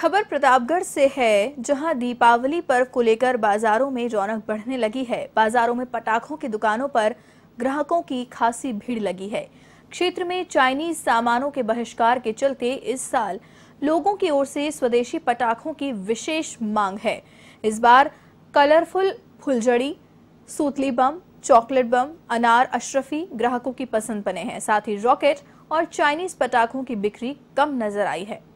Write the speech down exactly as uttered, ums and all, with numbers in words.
खबर प्रतापगढ़ से है, जहां दीपावली पर्व को लेकर बाजारों में रौनक बढ़ने लगी है। बाजारों में पटाखों की दुकानों पर ग्राहकों की खासी भीड़ लगी है। क्षेत्र में चाइनीज सामानों के बहिष्कार के चलते इस साल लोगों की ओर से स्वदेशी पटाखों की विशेष मांग है। इस बार कलरफुल फुलझड़ी, सूतली बम, चॉकलेट बम, अनार अशरफी ग्राहकों की पसंद बने हैं। साथ ही रॉकेट और चाइनीज पटाखों की बिक्री कम नजर आई है।